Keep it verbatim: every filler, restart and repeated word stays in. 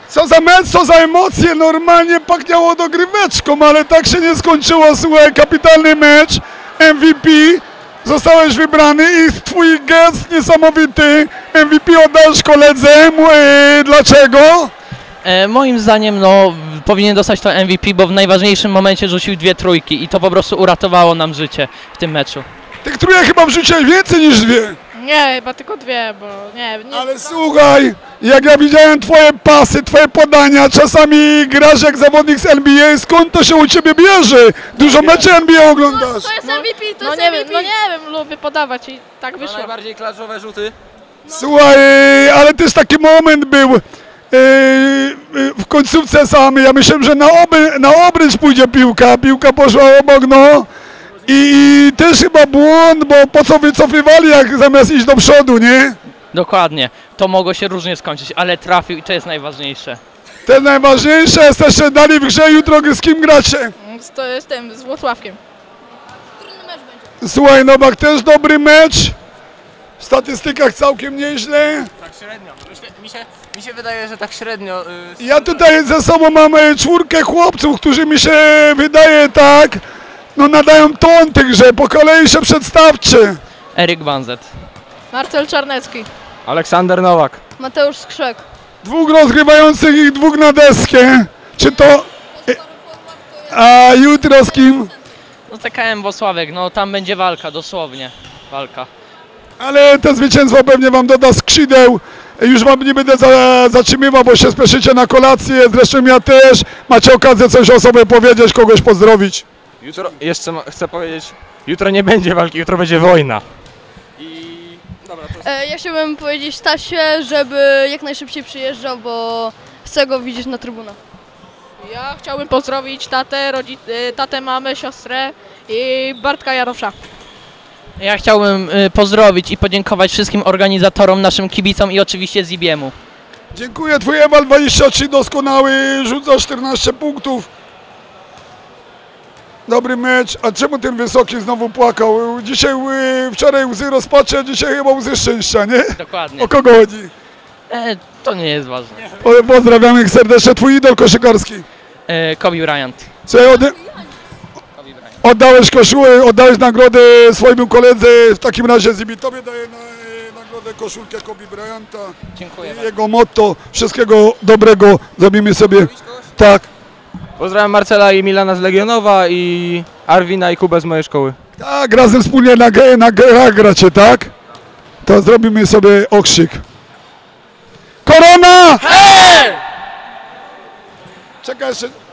Co za mecz, co za emocje, normalnie pachniało dogryweczką, ale tak się nie skończyło, słuchaj, kapitalny mecz, M V P, zostałeś wybrany i twój gest niesamowity, M V P oddajesz koledze, e, dlaczego? E, moim zdaniem no, powinien dostać to M V P, bo w najważniejszym momencie rzucił dwie trójki i to po prostu uratowało nam życie w tym meczu. Tych trójek chyba wrzuciłeś więcej niż dwie. Nie, chyba tylko dwie, bo nie... nie Ale słuchaj, jak ja widziałem twoje pasy, twoje podania, czasami grasz jak zawodnik z N B A, skąd to się u ciebie bierze? Dużo meczy N B A oglądasz. To jest M V P, to no jest nie M V P. wiem, No nie wiem, lubię podawać i tak wyszło. Najbardziej klaszowe rzuty. Słuchaj, ale też taki moment był yy, w końcówce samej, ja myślałem, że na, oby, na obręcz pójdzie piłka, piłka poszła obok, no. I, I też chyba błąd, bo po co wycofywali, jak zamiast iść do przodu, nie? Dokładnie, to mogło się różnie skończyć, ale trafił i to jest najważniejsze. To jest najważniejsze, jesteście dalej w grze, jutro z kim gracie? To jestem z Włocławkiem. Słuchaj, Nowak, też dobry mecz, w statystykach całkiem nieźle. Tak średnio. Myślę, mi, się, mi się wydaje, że tak średnio. Yy, Ja tutaj ze sobą mam e, czwórkę chłopców, którzy mi się wydaje tak, no nadają ton tych grze, po kolei się przedstawcie. Eryk Banzet. Marcel Czarnecki. Aleksander Nowak. Mateusz Skrzek. Dwóch rozgrywających i dwóch na deskę. Czy to... A jutro z kim? No T K M Włocławek, no tam będzie walka, dosłownie walka. Ale te zwycięstwo pewnie wam doda skrzydeł. Już wam nie będę za, zatrzymywał, bo się spieszycie na kolację. Zresztą ja też. Macie okazję coś o sobie powiedzieć, kogoś pozdrowić. Jutro, jeszcze ma, chcę powiedzieć, jutro nie będzie walki, jutro będzie wojna. I... Dobra, to... E, ja chciałbym powiedzieć Stasie, żeby jak najszybciej przyjeżdżał, bo chcę go widzieć na trybunach. Ja chciałbym pozdrowić tatę, rodzi, tatę, mamę, siostrę i Bartka Jarosza. Ja chciałbym y, pozdrowić i podziękować wszystkim organizatorom, naszym kibicom i oczywiście Zibiemu. Dziękuję, twój Ewal dwadzieścia trzy doskonały, rzuca czternaście punktów. Dobry mecz, a czemu ten wysoki znowu płakał? Dzisiaj, y, wczoraj łzy rozpaczy, a dzisiaj chyba łzy szczęścia, nie? Dokładnie. O kogo chodzi? E, to nie jest ważne. Po, pozdrawiamy serdecznie, twój idol koszykarski. E, Kobe Bryant. Słuchaj, od, oddałeś koszulę, oddałeś nagrodę swojemu koledze, w takim razie Zibi, tobie daję na, nagrodę koszulkę Kobe Bryanta. Dziękuję bardzo. Jego motto, wszystkiego dobrego, zrobimy sobie, tak. Pozdrawiam Marcela i Milana z Legionowa i Arwina i Kubę z mojej szkoły. Tak, razem wspólnie na, na grach gracie, tak? To zrobimy sobie okrzyk. Korona! Hej! Czekaj jeszcze.